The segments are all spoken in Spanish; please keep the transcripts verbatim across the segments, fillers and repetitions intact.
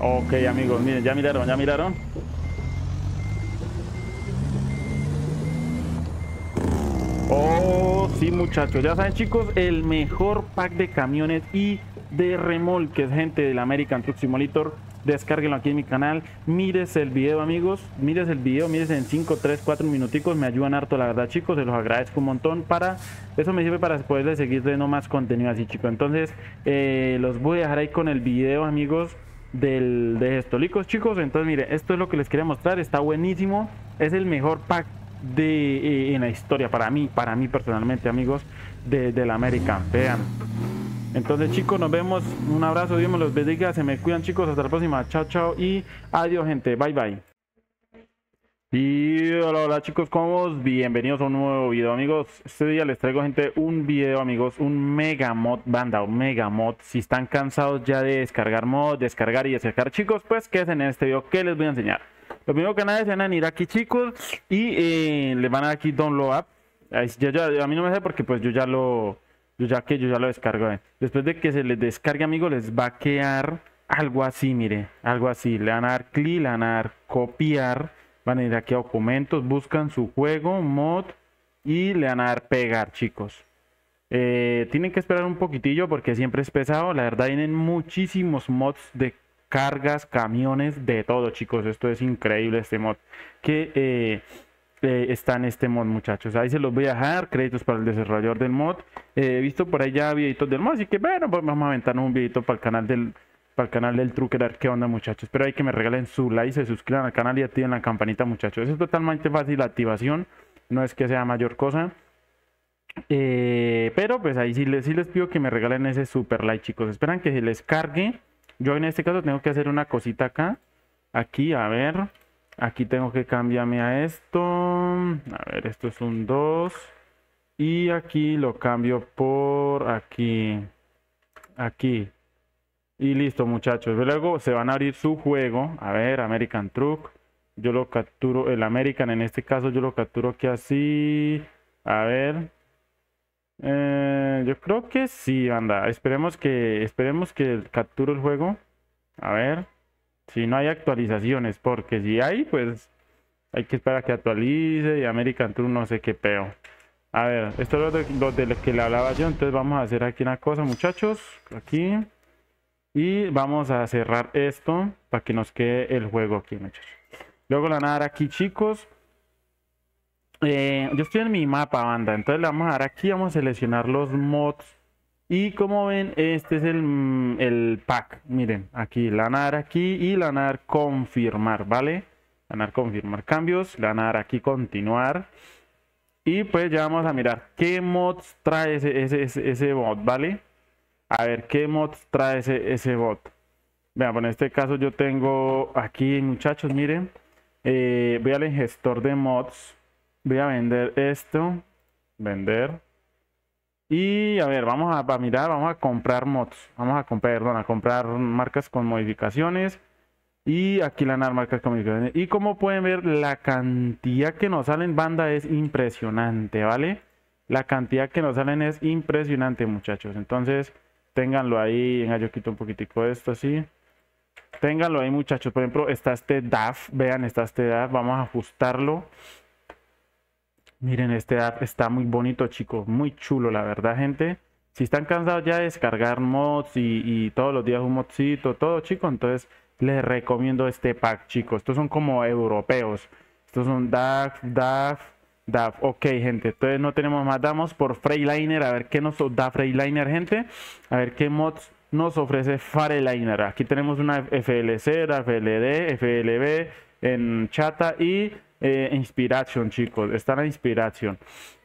Ok, amigos, miren, ya miraron, ya miraron. Oh, sí, muchachos. Ya saben, chicos, el mejor pack de camiones y de remolques, gente del American Truck Simulator. Descárguenlo aquí en mi canal. Mires el video, amigos. Mires el video, mires en cinco, tres, cuatro minuticos. Me ayudan harto, la verdad, chicos. Se los agradezco un montón. Para eso me sirve para poderles seguir dando más contenido así, chicos. Entonces, eh, los voy a dejar ahí con el video, amigos, del, de Gestolicos, chicos. Entonces, mire, esto es lo que les quería mostrar. Está buenísimo. Es el mejor pack de eh, en la historia para mí, para mí personalmente, amigos, de, del American. Vean. Entonces, chicos, nos vemos. Un abrazo, Dios me los bendiga. Se me cuidan, chicos. Hasta la próxima. Chao, chao. Y adiós, gente. Bye, bye. Y hola, hola, chicos, ¿cómo vamos? Bienvenidos a un nuevo video, amigos. Este día les traigo, gente, un video, amigos, un mega mod, banda, un mega mod. Si están cansados ya de descargar mod, descargar y descargar, chicos, pues quédense en este video que les voy a enseñar. Lo primero que nada es van a ir aquí, chicos, y eh, le van a dar aquí download app. Ahí, ya, ya, a mí no me sé porque pues yo ya lo, yo ya que yo ya lo descargo. eh. Después de que se les descargue, amigos, les va a quedar algo así, mire, algo así. Le van a dar clic, le van a dar copiar. Van a ir aquí a documentos, buscan su juego, mod y le van a dar pegar, chicos. Eh, tienen que esperar un poquitillo porque siempre es pesado. La verdad, tienen muchísimos mods de cargas, camiones, de todo, chicos. Esto es increíble, este mod que eh, eh, está en este mod, muchachos. Ahí se los voy a dejar, créditos para el desarrollador del mod. Eh, he visto por ahí ya videitos del mod, así que bueno, pues vamos a aventarnos un videito para el canal del para el canal del Trucker, a ver qué onda, muchachos. Espero ahí que me regalen su like, se suscriban al canal y activen la campanita, muchachos. Es totalmente fácil la activación, no es que sea mayor cosa. Eh, pero pues ahí sí les, sí les pido que me regalen ese super like, chicos. Esperan que se les cargue. Yo en este caso tengo que hacer una cosita acá. Aquí, a ver. Aquí tengo que cambiarme a esto. A ver, esto es un dos. Y aquí lo cambio por aquí. Aquí. Y listo, muchachos. Luego se van a abrir su juego. A ver, American Truck. Yo lo capturo, el American en este caso yo lo capturo aquí así. A ver. Eh, yo creo que sí, anda. Esperemos que, esperemos que capture el juego. A ver. Si no hay actualizaciones, porque si hay, pues hay que esperar a que actualice. Y American Truck no sé qué peo. A ver, esto es lo de, lo de lo que le hablaba yo. Entonces vamos a hacer aquí una cosa, muchachos. Aquí. Y vamos a cerrar esto para que nos quede el juego aquí, muchachos. Luego la van a dar aquí, chicos. Eh, yo estoy en mi mapa, banda. Entonces le vamos a dar aquí, vamos a seleccionar los mods. Y como ven, este es el, el pack. Miren, aquí la van a dar aquí y la van a dar confirmar, ¿vale? Le van a dar confirmar cambios. Le van a dar aquí continuar. Y pues ya vamos a mirar qué mods trae ese, ese, ese, ese mod, ¿vale? A ver qué mods trae ese, ese bot. Vean, bueno, en este caso yo tengo aquí, muchachos, miren. Eh, voy al gestor de mods. Voy a vender esto. Vender. Y a ver, vamos a, a mirar, vamos a comprar mods. Vamos a comprar, perdón, a comprar marcas con modificaciones. Y aquí la marcas con modificaciones. Y como pueden ver, la cantidad que nos salen, banda, es impresionante, ¿vale? La cantidad que nos salen es impresionante, muchachos. Entonces, ténganlo ahí. Venga, yo quito un poquitico esto así. Ténganlo ahí, muchachos. Por ejemplo, está este D A F. Vean, está este D A F. Vamos a ajustarlo. Miren, este D A F está muy bonito, chicos. Muy chulo, la verdad, gente. Si están cansados ya de descargar mods y, y todos los días un modcito, todo, chicos, entonces les recomiendo este pack, chicos. Estos son como europeos. Estos son D A F, D A F, D A F. Ok, gente. Entonces no tenemos más. Damos por Freightliner. A ver qué nos da Freightliner, gente. A ver qué mods nos ofrece Freightliner. Aquí tenemos una F L C, F L D, F L B, en Chata y eh, Inspiration, chicos. Está la Inspiration.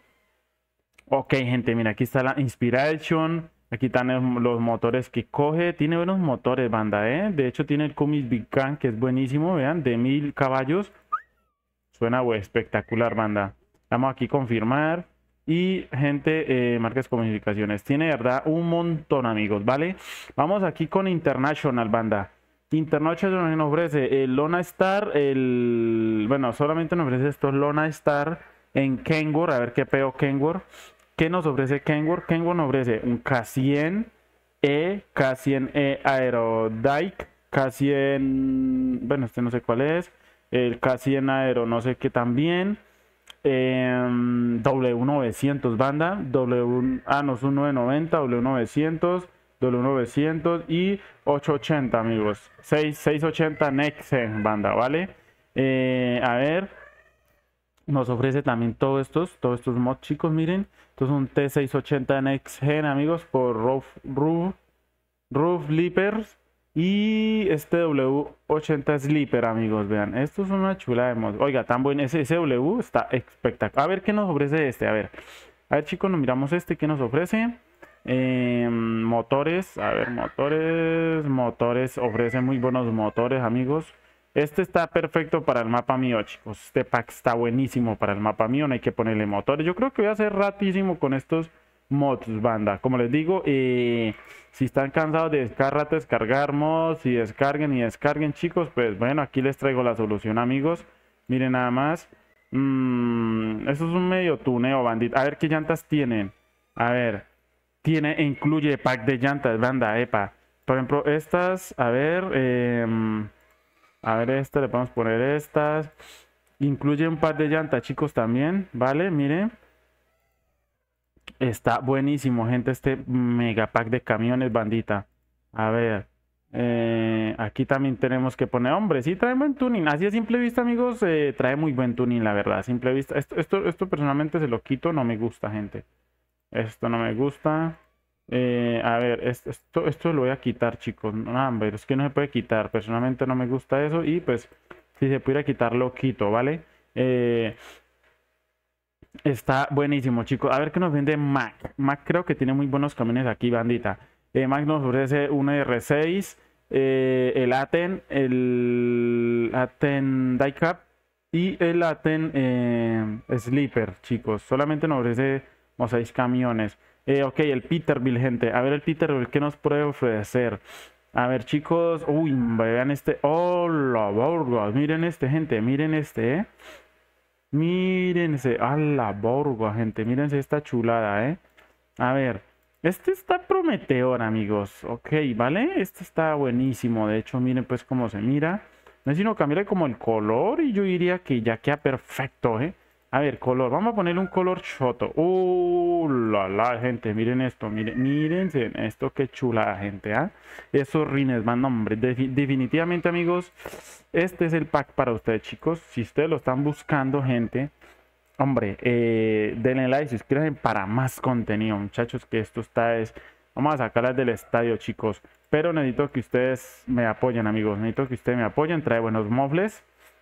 Ok, gente, mira, aquí está la Inspiration. Aquí están los motores que coge. Tiene buenos motores, banda, ¿eh? De hecho, tiene el Cummins Big Can, que es buenísimo, vean, de mil caballos. Suena wey, espectacular, banda. Vamos aquí a confirmar. Y, gente, eh, marcas con modificaciones. Tiene, de verdad, un montón, amigos, ¿vale? Vamos aquí con International, banda. International nos ofrece el Lona Star, el... Bueno, solamente nos ofrece estos Lona Star en Kenworth. A ver qué peo Kenworth. ¿Qué nos ofrece Kenworth? Kenworth nos ofrece un K cien E, K cien E Aerodike, K cien, bueno, este no sé cuál es. El K cien Aero, no sé qué también. em, W novecientos banda. W, ah, no, es un nueve noventa, W novecientos, W novecientos y ochocientos ochenta amigos. seis, seiscientos ochenta Next Gen banda, ¿vale? Eh, a ver, nos ofrece también todos estos, todos estos mods, chicos, miren. Estos son T seiscientos ochenta Next Gen, amigos, por Roof, Roof, Roof Leapers. Y este W ochenta Sleeper, amigos, vean. Esto es una chula de mod. Oiga, tan buen ese, ese W está espectacular. A ver qué nos ofrece este, a ver. A ver, chicos, nos miramos este, ¿qué nos ofrece? Eh, motores, a ver, motores, motores, ofrece muy buenos motores, amigos. Este está perfecto para el mapa mío, chicos. Este pack está buenísimo para el mapa mío. No hay que ponerle motores. Yo creo que voy a hacer ratísimo con estos mods, banda. Como les digo, eh, si están cansados de descargar, descargar mods y descarguen y descarguen, chicos, pues bueno, aquí les traigo la solución, amigos. Miren nada más. Mm, eso es un medio tuneo, bandita. A ver qué llantas tienen. A ver, tiene, incluye pack de llantas, banda, epa. Por ejemplo, estas, a ver, eh, a ver, esta, le podemos poner estas. Incluye un par de llantas, chicos, también, ¿vale? Miren. Está buenísimo, gente, este mega pack de camiones, bandita. A ver, eh, aquí también tenemos que poner, hombre, sí trae buen tuning. Así a simple vista, amigos, eh, trae muy buen tuning, la verdad. A simple vista, esto, esto, esto personalmente se lo quito, no me gusta, gente. Esto no me gusta. Eh, a ver, esto, esto, esto lo voy a quitar, chicos. No, hombre, es que no se puede quitar. Personalmente no me gusta eso. Y pues, si se pudiera quitar, lo quito, ¿vale? Eh, está buenísimo, chicos. A ver qué nos vende Mac. Mac creo que tiene muy buenos camiones aquí, bandita. Eh, Mac nos ofrece un R seis, eh, el Aten, el Aten Diecap y el Aten eh, Sleeper, chicos. Solamente nos ofrece como seis camiones. Eh, ok, el Peterbilt, gente. A ver el Peterbilt, ¿qué nos puede ofrecer? A ver, chicos. Uy, vean este. ¡Hola, Burgos! Miren este, gente. Miren este, ¿eh? Mírense. ¡A la Burgos, gente! Mírense esta chulada, ¿eh? A ver. Este está prometedor, amigos. Ok, ¿vale? Este está buenísimo. De hecho, miren pues cómo se mira. No es sino cambiarle como el color y yo diría que ya queda perfecto, ¿eh? A ver, color. Vamos a ponerle un color choto. ¡Uh, la, la, gente! Miren esto. Miren, mírense esto. Qué chula, gente, ¿ah? ¿eh? Esos rines van, hombre. Defi definitivamente, amigos, este es el pack para ustedes, chicos. Si ustedes lo están buscando, gente, hombre, eh, denle like, suscríbanse para más contenido, muchachos, que esto está es... Vamos a sacarlas del estadio, chicos. Pero necesito que ustedes me apoyen, amigos. Necesito que ustedes me apoyen. Trae buenos mofles.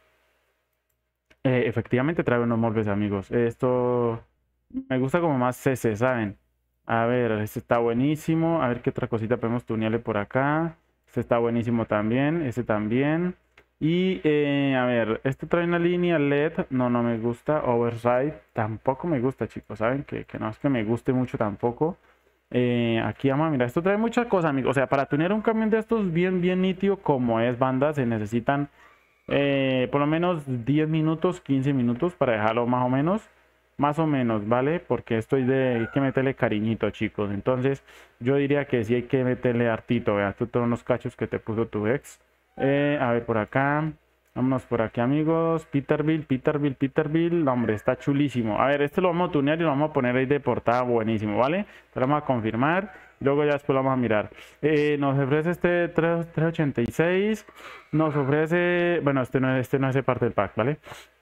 Eh, efectivamente trae buenos mofles, amigos. Esto me gusta como más C C, ¿saben? A ver, este está buenísimo. A ver qué otra cosita podemos tunearle por acá. Este está buenísimo también. Este también. Y eh, a ver, este trae una línea L E D. No, no me gusta. Oversight tampoco me gusta, chicos. Saben que, que no es que me guste mucho tampoco. Eh, aquí vamos a mirar. Esto trae muchas cosas, amigos. O sea, para tunear un camión de estos bien, bien nítido como es, banda, se necesitan eh, por lo menos diez minutos, quince minutos para dejarlo más o menos. Más o menos, ¿vale? Porque esto es de... hay que meterle cariñito, chicos. Entonces, yo diría que sí hay que meterle hartito. Vea, estos son unos cachos que te puso tu ex. Eh, a ver, por acá. Vámonos por aquí, amigos. Peterbilt, Peterbilt, Peterbilt. Hombre, está chulísimo. A ver, este lo vamos a tunear y lo vamos a poner ahí de portada. Buenísimo, ¿vale? Lo vamos a confirmar. Luego ya después lo vamos a mirar. Eh, nos ofrece este trescientos ochenta y seis. Nos ofrece... bueno, este no, este no hace parte del pack, ¿vale?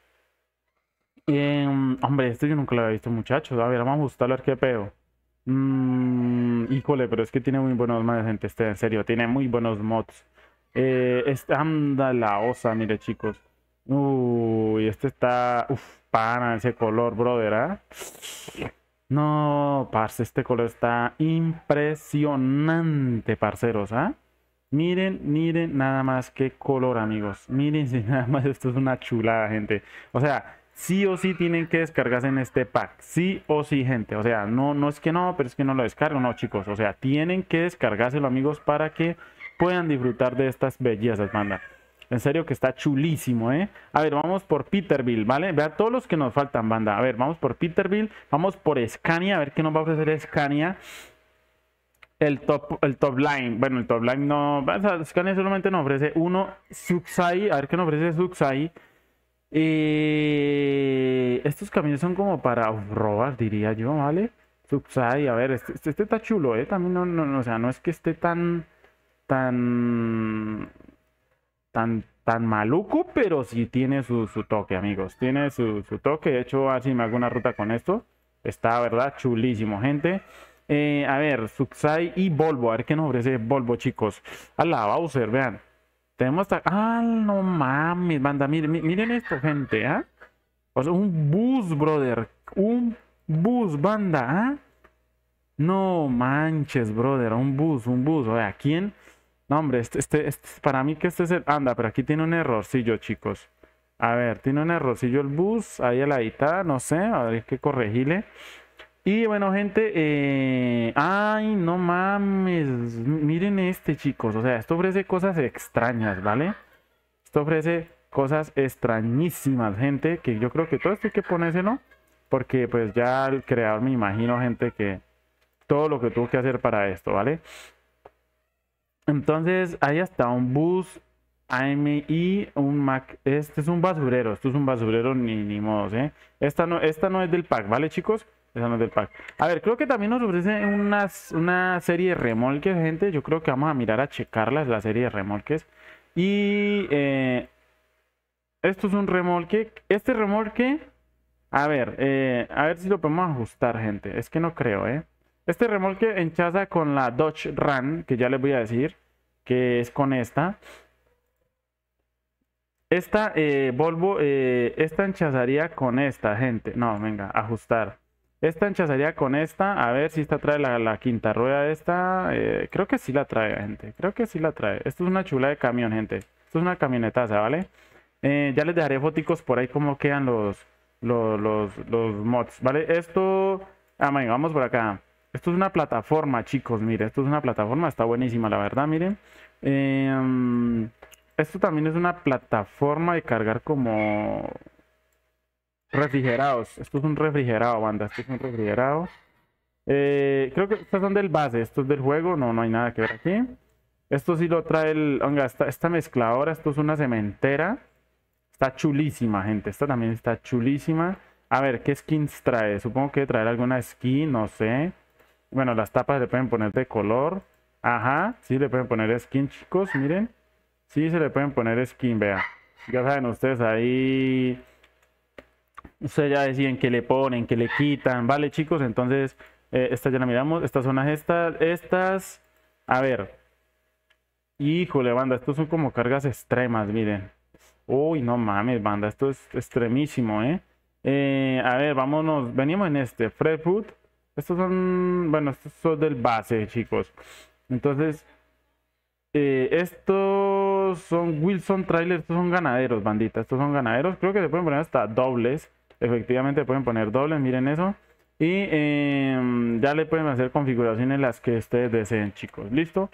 Eh, hombre, este yo nunca lo había visto, muchachos. A ver, vamos a ajustarlo a ver qué pedo. Mm, híjole, pero es que tiene muy buenos mods, gente. Este, en serio, tiene muy buenos mods. Eh, este, anda la osa, mire, chicos. Uy, este está... uf, pana, ese color, brother, ¿ah? ¿eh? No, parce, este color está impresionante, parceros, ¿ah? ¿eh? Miren, miren nada más qué color, amigos. Miren, nada más, esto es una chulada, gente. O sea, sí o sí tienen que descargarse en este pack. Sí o sí, gente. O sea, no, no es que no, pero es que no lo descargo, no, chicos. O sea, tienen que descargárselo, amigos, para que puedan disfrutar de estas bellezas, banda. En serio que está chulísimo, ¿eh? A ver, vamos por Peterbilt, ¿vale? Vean todos los que nos faltan, banda. A ver, vamos por Peterbilt, vamos por Scania, a ver qué nos va a ofrecer Scania. El top, el top line, bueno, el top line no, o sea, Scania solamente nos ofrece uno, Suxai, a ver qué nos ofrece Suxai. Eh, estos camiones son como para robar, diría yo, ¿vale? Suxai, a ver, este, este, este está chulo, ¿eh? También no, no, no, o sea, no es que esté tan, tan, tan, tan maluco, pero sí tiene su, su toque, amigos. Tiene su, su toque. De hecho, así me hago una ruta con esto. Está, ¿verdad? Chulísimo, gente. Eh, a ver, Suxai y Volvo. A ver qué nos ofrece Volvo, chicos. A la Bowser, vean. Tenemos hasta... Ah, no mames, banda. Miren, miren esto, gente, ¿ah? O sea, un bus, brother. Un bus, banda, ¿ah? No manches, brother. Un bus, un bus. O sea, ¿quién? No, hombre, este, este, este, para mí que este es el... Anda, pero aquí tiene un errorcillo, chicos. A ver, tiene un errorcillo el bus, ahí a la mitad, no sé, a ver, hay que corregirle. Y bueno, gente, eh... ay, no mames, miren este, chicos, o sea, esto ofrece cosas extrañas, ¿vale? Esto ofrece cosas extrañísimas, gente, que yo creo que todo esto hay que ponérselo, porque pues ya al creador me imagino, gente, que todo lo que tuvo que hacer para esto, ¿vale? Entonces hay hasta un bus A M I, un Mac. Este es un basurero. Esto es un basurero ni, ni modos, ¿eh? Esta no, esta no es del pack, ¿vale, chicos? Esta no es del pack. A ver, creo que también nos ofrece unas, una serie de remolques, gente. Yo creo que vamos a mirar a checarlas, la serie de remolques. Y eh, esto es un remolque. Este remolque, a ver, eh, a ver si lo podemos ajustar, gente. Es que no creo, ¿eh? Este remolque enchaza con la Dodge Ram, que ya les voy a decir, que es con esta. Esta eh, Volvo, eh, esta enchazaría con esta, gente. No, venga, ajustar. Esta enchazaría con esta. A ver si esta trae la, la quinta rueda de esta. Eh, creo que sí la trae, gente. Creo que sí la trae. Esto es una chula de camión, gente. Esto es una camionetaza, ¿vale? Eh, ya les dejaré foticos por ahí cómo quedan los, los, los, los mods, ¿vale? Esto... Ah, venga, vamos por acá. Esto es una plataforma, chicos, miren. Esto es una plataforma, está buenísima, la verdad, miren. Eh, esto también es una plataforma de cargar como refrigerados. Esto es un refrigerado, banda. Esto es un refrigerado. Eh, creo que estas son del base. Esto es del juego. No, no hay nada que ver aquí. Esto sí lo trae el... Oiga, esta, esta mezcladora. Esto es una cementera. Está chulísima, gente. Esta también está chulísima. A ver, ¿qué skins trae? Supongo que traer alguna skin, no sé. Bueno, las tapas le pueden poner de color. Ajá, sí le pueden poner skin, chicos, miren. Sí se le pueden poner skin, vea. Ya saben ustedes ahí. Ustedes ya deciden que le ponen, que le quitan. Vale, chicos, entonces eh, esta ya la miramos. Estas son las estas. Estas. A ver. Híjole, banda, estos son como cargas extremas, miren. Uy, no mames, banda, esto es extremísimo, ¿eh? Eh, a ver, vámonos. Venimos en este, Fred Food. Estos son, bueno, estos son del base, chicos. Entonces, eh, estos son Wilson Trailer, estos son ganaderos, bandita. Estos son ganaderos. Creo que se pueden poner hasta dobles. Efectivamente, pueden poner dobles, miren eso. Y eh, ya le pueden hacer configuraciones las que ustedes deseen, chicos. ¿Listo?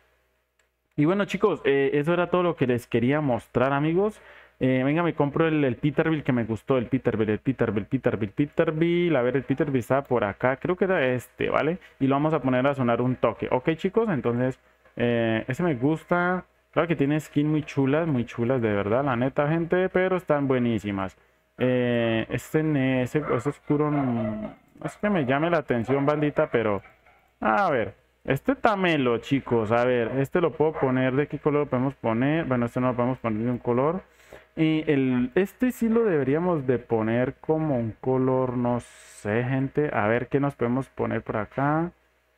Y bueno, chicos, eh, eso era todo lo que les quería mostrar, amigos. Eh, venga, me compro el, el Peterbilt que me gustó, el Peterbilt, el Peterbilt, Peterbilt, Peterbilt. A ver, el Peterbilt estaba por acá, creo que era este, ¿vale? Y lo vamos a poner a sonar un toque. Ok, chicos, entonces, eh, ese me gusta. Claro que tiene skin muy chulas, muy chulas, de verdad, la neta, gente, pero están buenísimas. Eh, este, ese, ese oscuro, no es que me llame la atención, bandita, pero... A ver, este tamelo, chicos. A ver, este lo puedo poner. ¿De qué color lo podemos poner? Bueno, este no lo podemos poner de un color. Y el, este sí lo deberíamos de poner como un color, no sé, gente. A ver qué nos podemos poner por acá.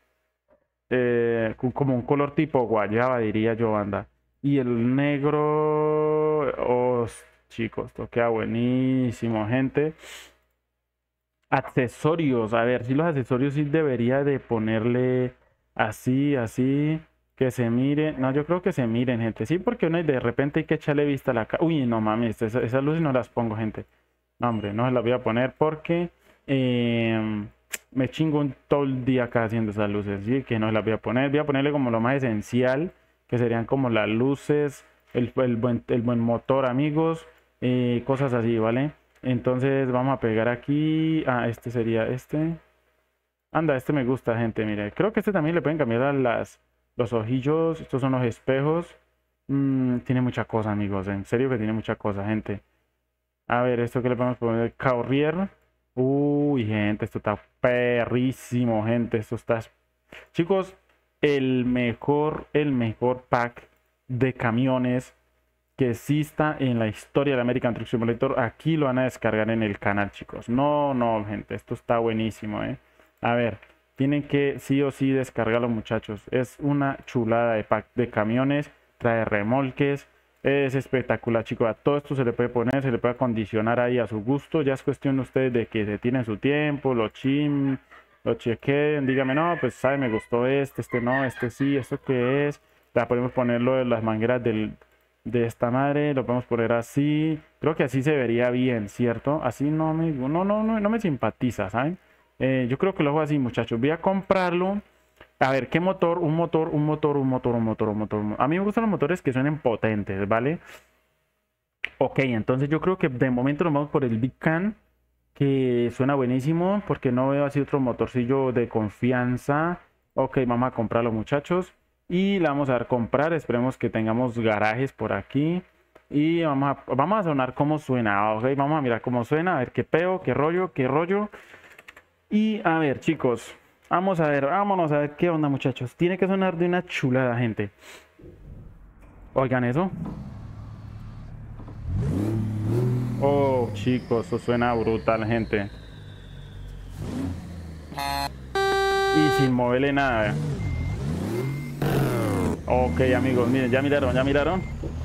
Eh, como un color tipo guayaba, diría yo, banda. Y el negro... Oh, chicos, esto queda buenísimo, gente. Accesorios, a ver, si los accesorios sí debería de ponerle así, así, que se miren. No, yo creo que se miren, gente. Sí, porque uno de repente hay que echarle vista a la cara. Uy, no mames, esa- esas luces no las pongo, gente. No, hombre, no se las voy a poner porque em, me chingo un todo el día acá haciendo esas luces. Sí, que no se las voy a poner. Voy a ponerle como lo más esencial, que serían como las luces, el, el buen, el buen motor, amigos, eh, cosas así, ¿vale? Entonces vamos a pegar aquí. Ah, este sería este. Anda, este me gusta, gente, mire. Creo que este también le pueden cambiar a las, los ojillos. Estos son los espejos. Mm, tiene mucha cosa, amigos. En serio que tiene mucha cosa, gente. A ver, esto que le podemos poner. Carrier. Uy, gente, esto está perrísimo, gente. Esto está... Chicos, el mejor, el mejor pack de camiones que exista en la historia del American Truck Simulator. Aquí lo van a descargar en el canal, chicos. No, no, gente, esto está buenísimo, eh. A ver, tienen que sí o sí descargarlo, muchachos. Es una chulada de pack de camiones. Trae remolques. Es espectacular, chicos. A todo esto se le puede poner, se le puede acondicionar ahí a su gusto. Ya es cuestión de ustedes de que se tienen su tiempo, lo chim, lo chequen. Dígame, no, pues sabe, me gustó este, este no, este sí, esto qué es. La podemos ponerlo de las mangueras del, de esta madre, lo podemos poner así. Creo que así se vería bien, ¿cierto? Así no me, no, no, no, no me simpatiza, ¿saben? Eh, yo creo que lo hago así, muchachos. Voy a comprarlo. A ver, ¿qué motor? Un motor, un motor, un motor, un motor, un motor. A mí me gustan los motores que suenen potentes, ¿vale? Ok, entonces yo creo que de momento nos vamos por el Big Can, que suena buenísimo, porque no veo así otro motorcillo de confianza. Ok, vamos a comprarlo, muchachos. Y la vamos a dar comprar. Esperemos que tengamos garajes por aquí. Y vamos a, vamos a sonar cómo suena. Ok, vamos a mirar cómo suena. A ver qué peo, qué rollo, qué rollo. Y a ver, chicos. Vamos a ver, vámonos a ver qué onda, muchachos. Tiene que sonar de una chulada, gente. Oigan eso. Oh, chicos, eso suena brutal, gente. Y sin moverle nada. Ok, amigos, miren, ya miraron, ya miraron.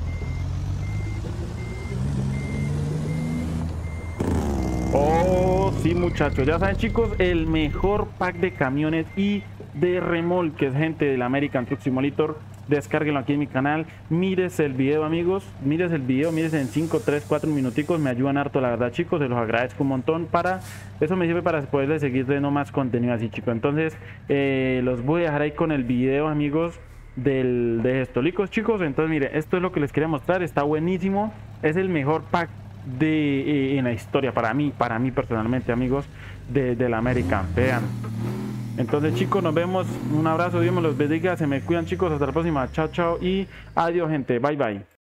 Oh, sí, muchachos, ya saben, chicos, el mejor pack de camiones y de remolques, gente, del American Truck Simulator. Descárguenlo aquí en mi canal. Mires el video, amigos. Mires el video, mires en cinco, tres, cuatro minuticos. Me ayudan harto, la verdad, chicos. Se los agradezco un montón. Para eso me sirve para poderles seguir dando más contenido así, chicos. Entonces, eh, los voy a dejar ahí con el video, amigos, del, de Gestolicos, chicos. Entonces, mire, esto es lo que les quería mostrar. Está buenísimo. Es el mejor pack de eh, en la historia para mí, para mí personalmente, amigos, de, del American. Vean. Entonces, chicos, nos vemos. Un abrazo, Dios me los bendiga. Se me cuidan, chicos. Hasta la próxima. Chao, chao y adiós, gente. Bye, bye.